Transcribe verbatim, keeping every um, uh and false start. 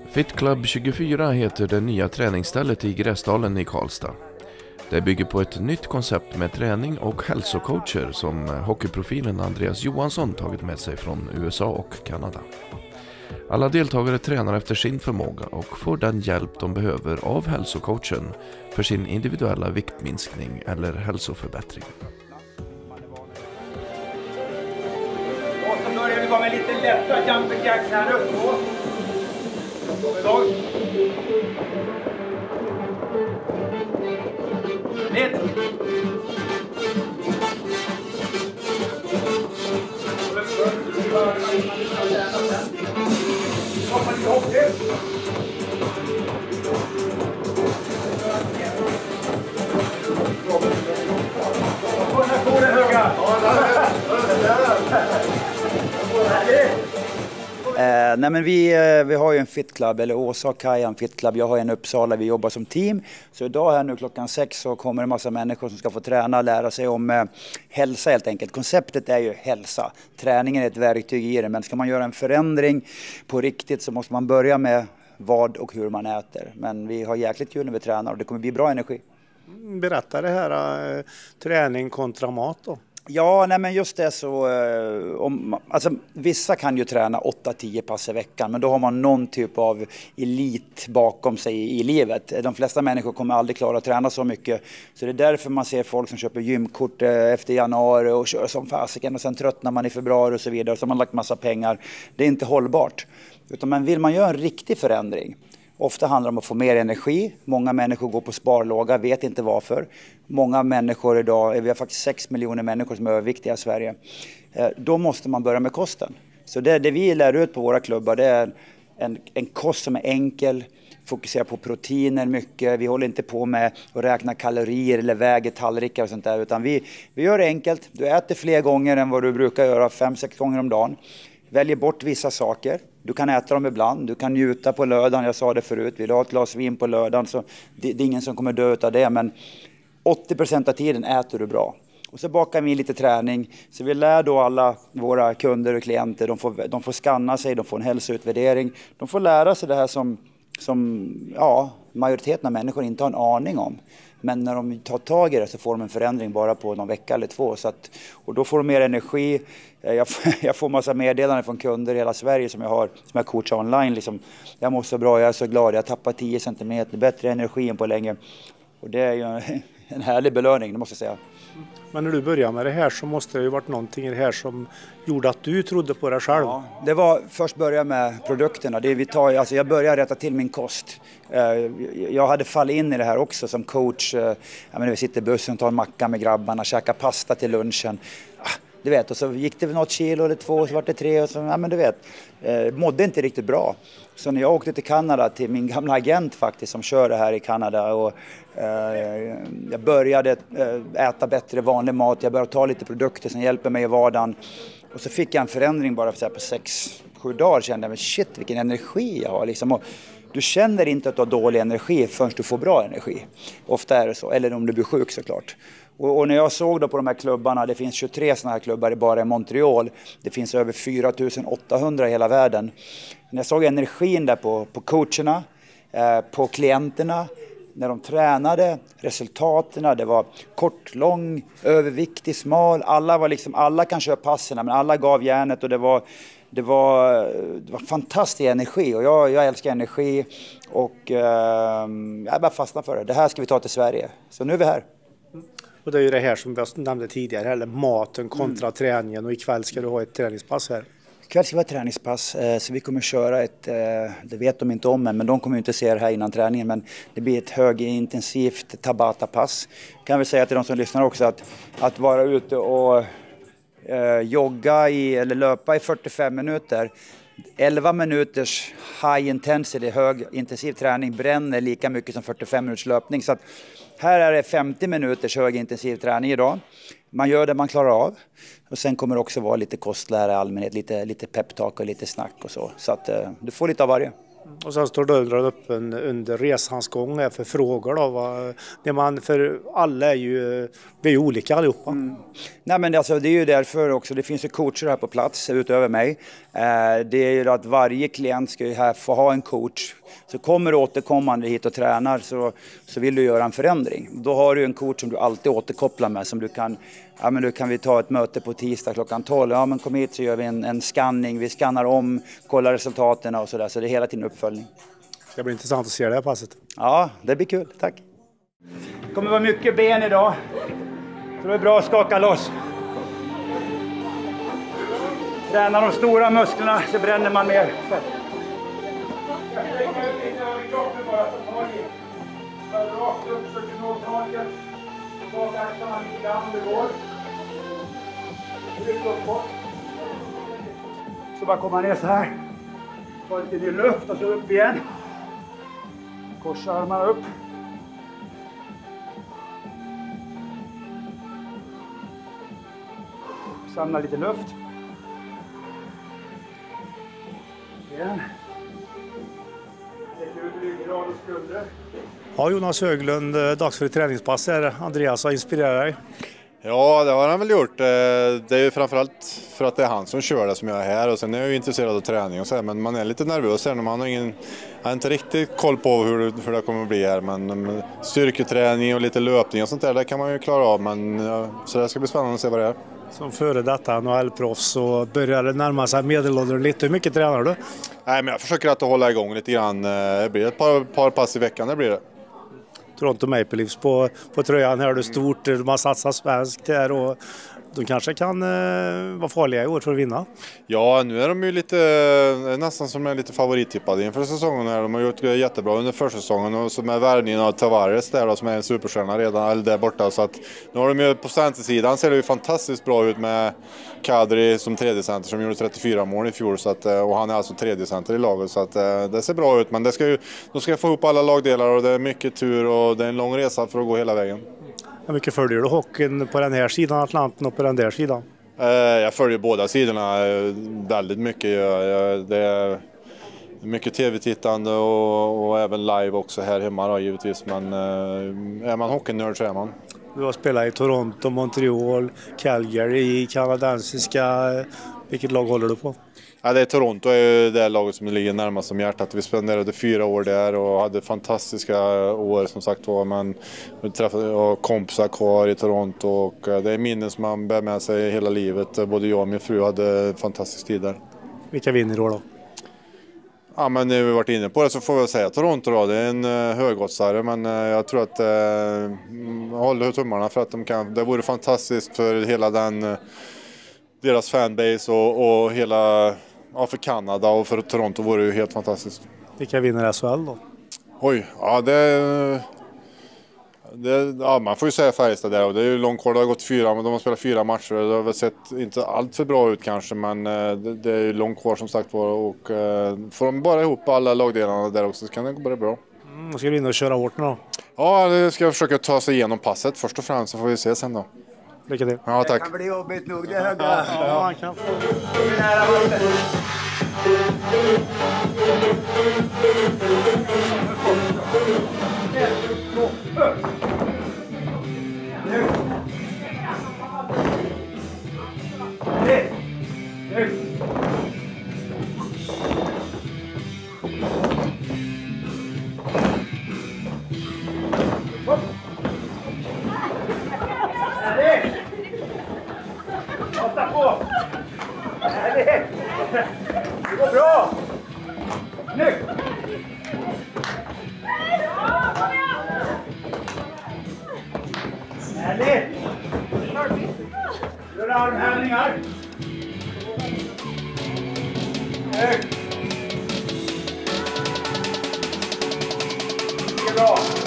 Fit Club tjugofyra heter det nya träningsstället i Gräsdalen i Karlstad. Det bygger på ett nytt koncept med träning och hälsocoacher som hockeyprofilen Andreas Johansson tagit med sig från U S A och Kanada. Alla deltagare tränar efter sin förmåga och får den hjälp de behöver av hälsocoachen för sin individuella viktminskning eller hälsoförbättring. Och så börjar vi bara med lite lätta jumping jacks här upp på. Då går vi igång. Ett. Hoppa lite hockey. Och här går det höga. Eh, nej men vi, eh, vi har ju en Fit Club, eller Åsa och Kajan Fit Club. Jag har en Uppsala, vi jobbar som team. Så idag här nu klockan sex så kommer en massa människor som ska få träna och lära sig om eh, hälsa helt enkelt. Konceptet är ju hälsa. Träningen är ett verktyg i det, men ska man göra en förändring på riktigt så måste man börja med vad och hur man äter. Men vi har jäkligt kul när vi tränar och det kommer bli bra energi. Berätta det här, äh, träning kontra mat då. Ja, nej men just det så, eh, om, alltså, vissa kan ju träna åtta tio pass i veckan, men då har man någon typ av elit bakom sig i, i livet. De flesta människor kommer aldrig klara att träna så mycket, så det är därför man ser folk som köper gymkort eh, efter januari och kör som fasiken och sen tröttnar man i februari och så vidare, så har man lagt massa pengar. Det är inte hållbart, utan man vill man göra en riktig förändring. Ofta handlar det om att få mer energi. Många människor går på sparlåga, vet inte varför. Många människor idag, vi har faktiskt sex miljoner människor som är överviktiga i Sverige. Då måste man börja med kosten. Så det, det vi lär ut på våra klubbar, det är en, en kost som är enkel, fokuserar på proteiner mycket. Vi håller inte på med att räkna kalorier eller väger tallrikar och sånt där, utan vi, vi gör det enkelt. Du äter fler gånger än vad du brukar göra, fem sex gånger om dagen. Väljer bort vissa saker. Du kan äta dem ibland. Du kan njuta på lördagen. Jag sa det förut. Vill du ha ett glas vin på lördagen så det, det är ingen som kommer dö av det. Men åttio procent av tiden äter du bra. Och så bakar vi in lite träning. Så vi lär då alla våra kunder och klienter. De får, de får skanna sig. De får en hälsoutvärdering. De får lära sig det här som, som ja, majoriteten av människor inte har en aning om. Men när de tar tag i det så får de en förändring bara på någon vecka eller två. Så att, och då får de mer energi. Jag får, jag får massa meddelanden från kunder i hela Sverige som jag har, som jag coachar online. Liksom, jag mår så bra, jag är så glad, jag tappar tio centimeter, bättre energi än på länge. Och det är ju en, en härlig belöning, det måste jag säga. Men när du började med det här så måste det ju varit någonting i det här som gjorde att du trodde på dig själv. Ja, det var först börja med produkterna. Det vi tar, alltså jag började rätta till min kost. Jag hade fallit in i det här också som coach. Jag menar, vi sitter i bussen och tar en macka med grabbarna, käkar pasta till lunchen. Du vet, och så gick det något kilo eller två, så var det tre och så, ja men du vet, eh, mådde inte riktigt bra. Så när jag åkte till Kanada till min gamla agent faktiskt som kör det här i Kanada och eh, jag började eh, äta bättre vanlig mat, jag började ta lite produkter som hjälper mig i vardagen. Och så fick jag en förändring bara för, så här, på sex, sju dagar kände jag, men shit vilken energi jag har liksom. Och du känner inte att du har dålig energi förrän du får bra energi. Ofta är det så, eller om du blir sjuk såklart. Och, och när jag såg då på de här klubbarna, det finns tjugotre sådana här klubbar bara i Montreal. Det finns över fyra tusen åttahundra i hela världen. När jag såg energin där på, på coacherna, eh, på klienterna, när de tränade, resultaten, det var kort, lång, överviktig, smal. Alla var liksom, alla kan köra passerna men alla gav järnet och det var... Det var, det var fantastisk energi och jag, jag älskar energi och eh, jag bara fastnade för det. Det här ska vi ta till Sverige. Så nu är vi här. Och det är ju det här som jag nämnde tidigare, eller maten kontra mm. träningen, och ikväll ska du ha ett träningspass här. Ikväll ska vi ha ett träningspass så vi kommer köra ett, det vet de inte om än, men de kommer inte se det här innan träningen, men det blir ett högintensivt Tabata-pass. Jag kan väl säga till de som lyssnar också att, att vara ute och Uh, jogga i, eller löpa i fyrtiofem minuter. elva minuters high intensity, hög intensiv träning bränner lika mycket som fyrtiofem minuters löpning. Så att här är det femtio minuters hög intensiv träning idag. Man gör det man klarar av. Och sen kommer det också vara lite kostlära i allmänhet, lite, lite peptalk och lite snack och så. Så att uh, du får lite av varje. Och sen står dörren öppen under resans gång här för frågor då. Va? Det man, för alla är ju, vi är ju olika allihopa. Mm. Nej men alltså, det är ju därför också, det finns ju coacher här på plats utöver mig. Eh, det är ju att varje klient ska ju här få ha en coach. Så kommer du återkommande hit och tränar så, så vill du göra en förändring. Då har du en coach som du alltid återkopplar med som du kan, ja men då kan vi ta ett möte på tisdag klockan tolv. Ja men kom hit så gör vi en, en scanning, vi skannar om, kollar resultaten och sådär. Så det är hela tiden uppföljning. Det ska bli intressant att se det här passet. Ja, det blir kul. Tack. Det kommer vara mycket ben idag. Så det är bra att skaka loss. Tränar de stora musklerna så bränner man mer. Jag slänger ut lite över kroppen bara så tar i. Rakt upp, försöker nå taket. Så axlar man lite grann om det går. Lyft uppåt. Så bara komma ner så här. Ta lite ny luft och så upp igen. Korsa armarna upp. Samla lite luft. Igen. Lägg ut ryggrad och skulder. Ja, Jonas Höglund, dags för ett träningspass här. Andreas har inspirerat dig. Ja, det har han väl gjort. Det är ju framförallt för att det är han som kör det som jag är här. Och sen är jag ju intresserad av träning och så här, men man är lite nervös här när man har ingen... Jag har inte riktigt koll på hur det, hur det kommer att bli här, men styrketräning och lite löpning och sånt där, det kan man ju klara av. Men, ja, så det ska bli spännande att se vad det är. Som före detta N H L-proffs så börjar det närma sig medelåldern lite. Hur mycket tränar du? Nej, men jag försöker att hålla igång lite grann. Det blir ett par, par pass i veckan, det blir det. Toronto Maple Leafs på, på tröjan här är det stort. De har satsat svenskt här och de kanske kan eh, vara farliga i år för att vinna. Ja, nu är de ju lite nästan som är lite favorittippade inför säsongen här. De har gjort jättebra under försäsongen och så med värvningen av Tavares där då, som är en superstjärna redan eller där borta, så att nu har de ju på centersidan ser det ju fantastiskt bra ut med Kadri som tredje center som gjorde trettiofyra mål i fjol, så att, och han är alltså tredje center i laget, så att det ser bra ut, men det ska ju, de ska få ihop alla lagdelar och det är mycket tur och det är en lång resa för att gå hela vägen. Hur mycket följer du hockeyn på den här sidan Atlanten och på den där sidan? Jag följer båda sidorna väldigt mycket. Det är mycket tv-tittande och, och även live också här hemma då, givetvis. Men är man hockeynörd så är man. Du har spelat i Toronto, Montreal, Calgary, kanadensiska. Vilket lag håller du på? Ja, det är Toronto är ju det laget som ligger närmast om hjärtat. Vi spenderade fyra år där och hade fantastiska år som sagt var. Men vi träffade kompisar kvar i Toronto och det är minnen som man bär med sig hela livet. Både jag och min fru hade fantastisk tid där. Vilka vinner då då? Ja, men när vi varit inne på det så får vi säga Toronto då. Det är en högoddsare, men jag tror att jag håller tummarna för att de kan. Det vore fantastiskt för hela den deras fanbase och, och hela, ja, för Kanada och för Toronto vore det ju helt fantastiskt. Vilka vinner S H L då? Oj, ja det, det ja, man får ju säga Färjestad där, och det är ju långt kvar, det har gått fyra, men de har spelat fyra matcher och det har väl sett inte allt för bra ut kanske, men det, det är ju långt kvar som sagt var, och får de bara ihop alla lagdelarna där också så kan det gå bara bra. Mm, ska vi in och köra hårt nu då? Ja, det ska jag försöka ta sig igenom passet först och främst, så får vi se sen då. Lycka till. Ja, tack. Det kan bli jobbigt nog, det är höga. Ja, ja, man kan. Mata på! Härligt! Det går bra! Snyggt! Härligt! Gör armhävningar! Snyggt! Det är bra!